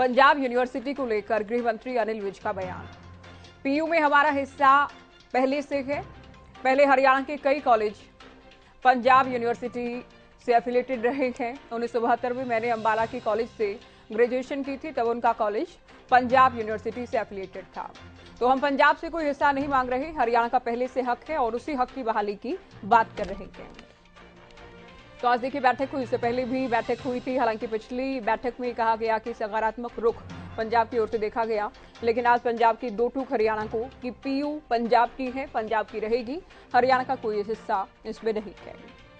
Punjab university को लेकर गृह मंत्री अनिल विज का बयान। पीयू में हमारा हिस्सा पहले से है। पहले हरियाणा के कई कॉलेज पंजाब यूनिवर्सिटी से एफिलेटेड रहे हैं। 1972 में मैंने अंबाला की कॉलेज से ग्रेजुएशन की थी, तब उनका कॉलेज पंजाब यूनिवर्सिटी से एफिलेटेड था। तो हम पंजाब से कोई हिस्सा नहीं मांग रहे। हरियाणा का पहले से हक है और उसी हक की बहाली की बात कर रहे हैं। तो आज देखिए बैठक हुई, इससे पहले भी बैठक हुई थी। हालांकि पिछली बैठक में कहा गया कि सकारात्मक रुख पंजाब की ओर से देखा गया, लेकिन आज पंजाब की दो टूक हरियाणा को कि पीयू पंजाब की है, पंजाब की रहेगी, हरियाणा का कोई हिस्सा इसमें नहीं है।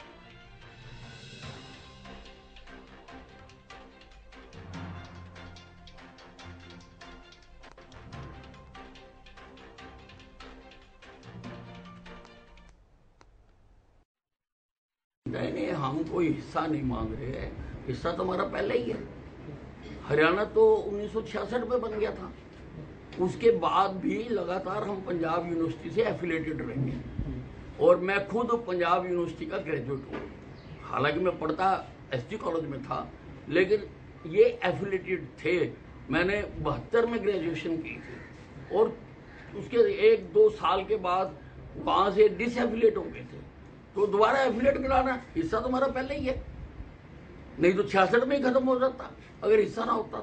नहीं, हम कोई हिस्सा नहीं मांग रहे हैं। हिस्सा तो हमारा पहले ही है। हरियाणा तो 1966 में बन गया था। उसके बाद भी लगातार हम पंजाब यूनिवर्सिटी से एफिलेटेड रहेंगे और मैं खुद पंजाब यूनिवर्सिटी का ग्रेजुएट हूँ। हालांकि मैं पढ़ता एसटी कॉलेज में था, लेकिन ये एफिलेटेड थे। मैंने 72 में ग्रेजुएशन की थी और उसके 1-2 साल के बाद वहां से डिसएफिलेट हो गए थे। तो दोबारा एफिलेट कराना, हिस्सा तो हमारा पहले ही है। नहीं तो 66 में ही खत्म हो जाता अगर हिस्सा ना होता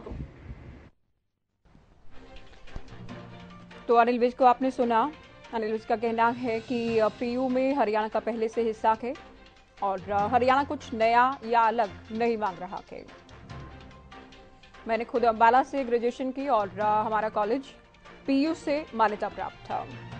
तो अनिल विज को आपने सुना। अनिल विज का कहना है कि पीयू में हरियाणा का पहले से हिस्सा है और हरियाणा कुछ नया या अलग नहीं मांग रहा है। मैंने खुद अंबाला से ग्रेजुएशन की और हमारा कॉलेज पीयू से मान्यता प्राप्त था।